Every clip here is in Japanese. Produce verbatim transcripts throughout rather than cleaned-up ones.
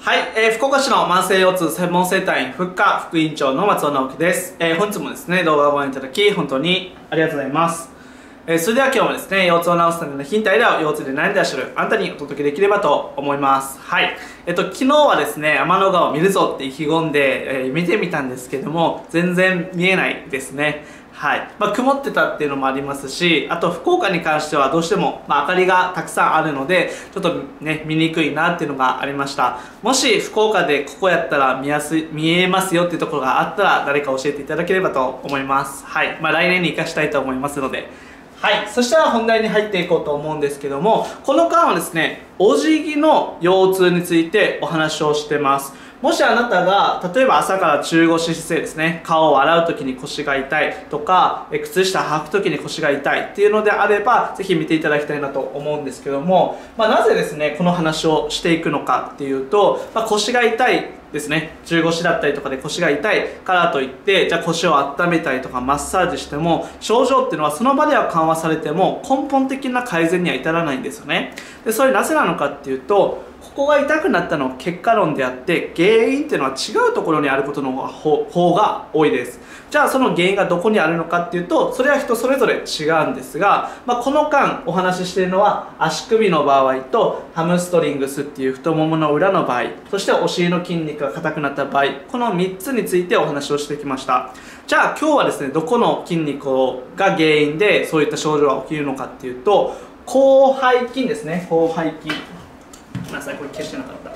はい、えー、福岡市の慢性腰痛専門センター員副科副院長の松尾直樹です、えー、本日もですね動画をご覧いただき本当にありがとうございます、えー、それでは今日もですね腰痛を治すためのヒントや腰痛で悩んでらっしゃるあなたにお届けできればと思います。はい、えっと昨日はですね天の川を見るぞって意気込んで、えー、見てみたんですけども全然見えないですね。はい、まあ、曇ってたっていうのもありますし、あと福岡に関してはどうしても、まあ、明かりがたくさんあるのでちょっとね見にくいなっていうのがありました。もし福岡でここやったら見やすい見えますよっていうところがあったら誰か教えていただければと思います。はい、まあ、来年に生かしたいと思いますので。はい、そしたら本題に入っていこうと思うんですけども、この間はですねお辞儀の腰痛についてお話をしてます。もしあなたが例えば朝から中腰姿勢ですね、顔を洗う時に腰が痛いとか靴下履く時に腰が痛いっていうのであればぜひ見ていただきたいなと思うんですけども、まあ、なぜですねこの話をしていくのかっていうと、まあ、腰が痛いですね、中腰だったりとかで腰が痛いからといってじゃあ腰を温めたりとかマッサージしても症状っていうのはその場では緩和されても根本的な改善には至らないんですよね。でそれなぜなのかっていうと、ここが痛くなったのは結果論であって原因っていうのは違うところにあることの方が多いです。じゃあその原因がどこにあるのかっていうとそれは人それぞれ違うんですが、まあ、この間お話ししているのは足首の場合とハムストリングスっていう太ももの裏の場合、そしてお尻の筋肉が硬くなった場合、このみっつについてお話をしてきました。じゃあ今日はですねどこの筋肉が原因でそういった症状が起きるのかっていうと広背筋ですね。広背筋、ごめんなさいこれ消してなかった。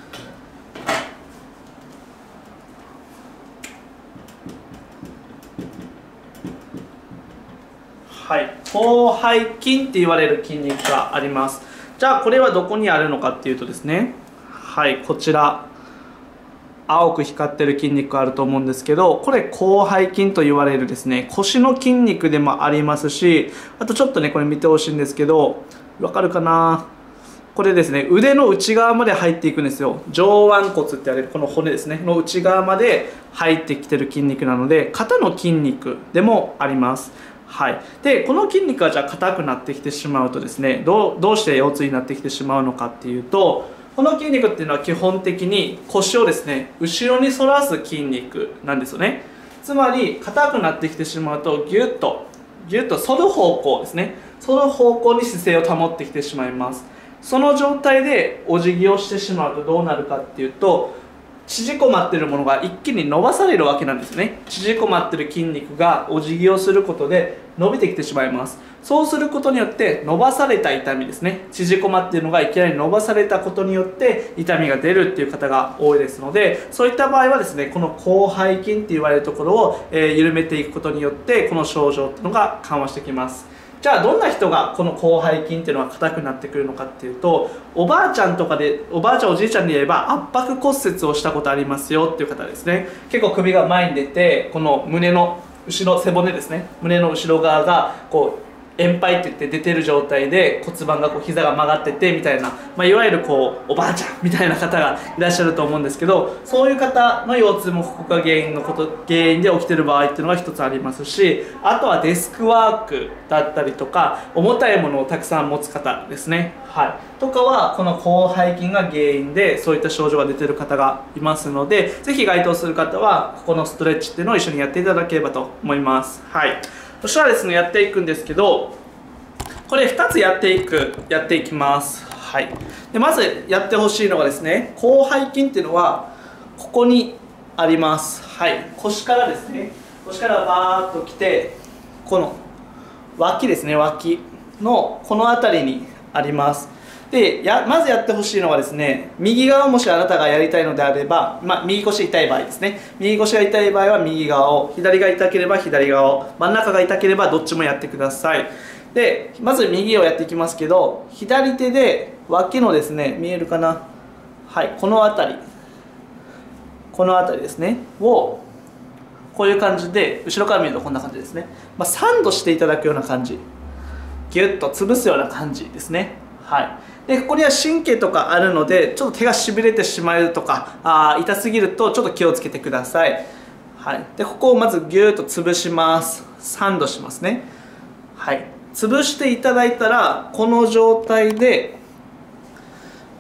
はい、広背筋って言われる筋肉があります。じゃあこれはどこにあるのかっていうとですね、はいこちら青く光ってる筋肉あると思うんですけど、これ広背筋と言われるですね腰の筋肉でもありますし、あとちょっとねこれ見てほしいんですけどわかるかな、これですね腕の内側まで入っていくんですよ。上腕骨って言われるこの骨ですねの内側まで入ってきてる筋肉なので肩の筋肉でもあります。はい、でこの筋肉がじゃあ硬くなってきてしまうとですねどう、どうして腰痛になってきてしまうのかっていうと、この筋肉っていうのは基本的に腰をですね後ろに反らす筋肉なんですよね。つまり硬くなってきてしまうとギュッとギュッと反る方向ですね、反る方向に姿勢を保ってきてしまいます。その状態でお辞儀をしてしまうとどうなるかっていうと、縮こまっているものが一気に伸ばされるわけなんですね。縮こまっている筋肉がお辞儀をすることで伸びてきてしまいます。そうすることによって伸ばされた痛みですね、縮こまっているのがいきなり伸ばされたことによって痛みが出るっていう方が多いですので、そういった場合はですねこの広背筋って言われるところを、えー、緩めていくことによってこの症状っていうのが緩和してきます。じゃあどんな人がこの広背筋っていうのは硬くなってくるのかっていうと、おばあちゃんとかでおばあちゃんおじいちゃんで言えば圧迫骨折をしたことありますよっていう方ですね。結構首が前に出てこの胸の後ろ背骨ですね、胸の後ろ側がこう円杯って言って出てる状態で骨盤がこう膝が曲がっててみたいな、まあ、いわゆるこうおばあちゃんみたいな方がいらっしゃると思うんですけど、そういう方の腰痛もここが原因のこと原因で起きてる場合っていうのが一つありますし、あとはデスクワークだったりとか重たいものをたくさん持つ方ですね、はい、とかはこの広背筋が原因でそういった症状が出てる方がいますので、是非該当する方はここのストレッチっていうのを一緒にやっていただければと思います。はい、そしたらですねやっていくんですけど、これふたつやっていくやっていきます。はい、でまずやってほしいのがですね広背筋っていうのはここにあります。はい、腰からですね腰からバーッときてこの脇ですね脇のこの辺りにあります。でやまずやってほしいのはですね右側もしあなたがやりたいのであれば、まあ、右腰痛い場合ですね、右腰が痛い場合は右側を、左が痛ければ左側を、真ん中が痛ければどっちもやってください。でまず右をやっていきますけど、左手で脇のですね見えるかな、はいこの辺りこの辺りですねをこういう感じで後ろから見るとこんな感じですね、まあ、サンドしていただくような感じ、ギュッと潰すような感じですね。はい、でここには神経とかあるのでちょっと手がしびれてしまうとかあ痛すぎるとちょっと気をつけてください。はい、でここをまずギューッと潰します。サンドしますね。はい、潰していただいたらこの状態で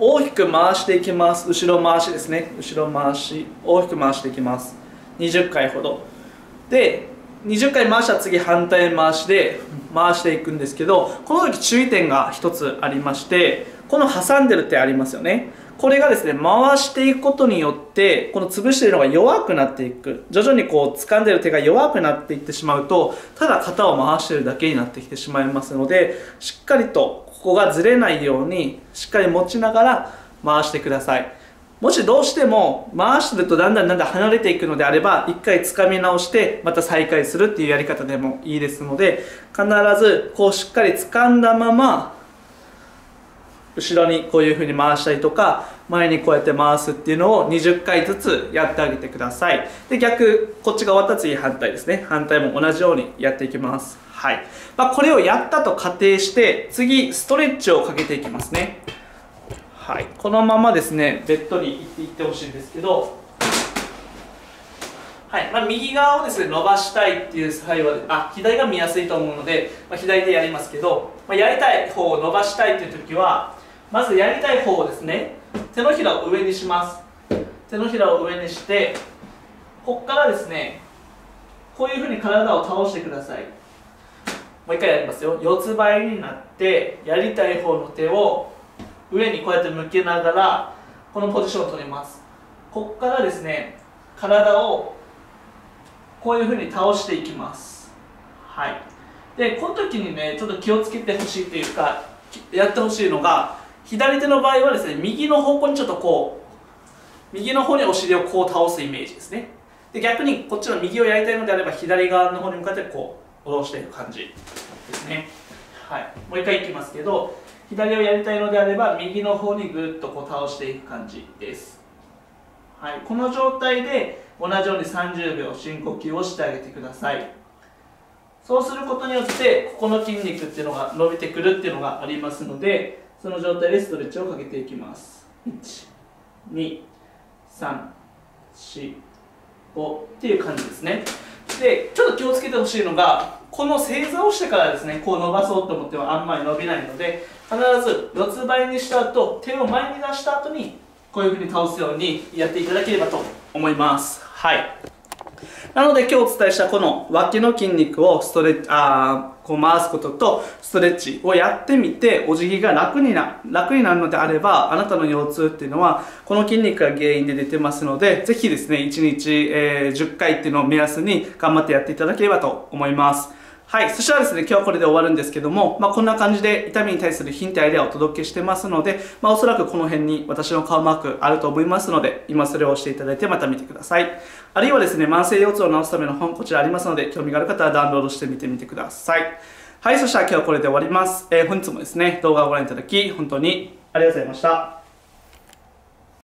大きく回していきます。後ろ回しですね。後ろ回し大きく回していきます。にじゅっかいほどで、にじゅっかい回したら次反対回しで回していくんですけど、この時注意点がひとつありまして、この挟んでる手ありますよね。これがですね、回していくことによってこの潰しているのが弱くなっていく、徐々にこう掴んでる手が弱くなっていってしまうと、ただ肩を回しているだけになってきてしまいますので、しっかりとここがずれないようにしっかり持ちながら回してください。もしどうしても回してるとだんだんだんだん離れていくのであれば、一回掴み直してまた再開するっていうやり方でもいいですので、必ずこうしっかり掴んだまま後ろにこういう風に回したりとか、前にこうやって回すっていうのをにじゅっかいずつやってあげてください。で、逆こっちが終わったら次反対ですね。反対も同じようにやっていきます。はい、まあ、これをやったと仮定して次ストレッチをかけていきますね。はい、このままですねベッドに行っていってほしいんですけど、はいまあ、右側をですね伸ばしたいっていう際は、あ、左が見やすいと思うので、まあ、左でやりますけど、まあ、やりたい方を伸ばしたいっていう時は、まずやりたい方をですね、手のひらを上にします。手のひらを上にして、ここからですねこういうふうに体を倒してください。もう一回やりますよ。四つ倍になってやりたい方の手を上にこうやって向けながらこのポジションを取ります。ここからですね体をこういうふうに倒していきます。はい、でこの時にねちょっと気をつけてほしいというかやってほしいのが、左手の場合はですね右の方向にちょっとこう右の方にお尻をこう倒すイメージですね。で逆にこっちの右をやりたいのであれば左側の方に向かってこう下ろしていく感じですね。はい、もう一回いきますけど、左をやりたいのであれば右の方にぐっとこう倒していく感じです。はい、この状態で同じようにさんじゅうびょう深呼吸をしてあげてください。そうすることによってここの筋肉っていうのが伸びてくるっていうのがありますので、その状態でストレッチをかけていきます。いち、に、さん、よん、ごっていう感じですね。でちょっと気をつけてほしいのが、この正座をしてからですねこう伸ばそうと思ってもあんまり伸びないので、必ず四つ倍にした後手を前に出した後にこういうふうに倒すようにやっていただければと思います。はい、なので今日お伝えしたこの脇の筋肉をストレッチあこう回すこととストレッチをやってみて、お辞儀が楽にな楽になるのであれば、あなたの腰痛っていうのはこの筋肉が原因で出てますので、ぜひですねいちにち、えー、じゅっかいっていうのを目安に頑張ってやっていただければと思います。はい、そしたらですね今日はこれで終わるんですけども、まあ、こんな感じで痛みに対するヒントやアイデアをお届けしてますので、まあ、おそらくこの辺に私の顔マークあると思いますので、今それを押していただいてまた見てください。あるいはですね慢性腰痛を治すための本こちらありますので、興味がある方はダウンロードしてみてみてください。はい、そしたら今日はこれで終わります。えー、本日もですね動画をご覧いただき本当にありがとうございました。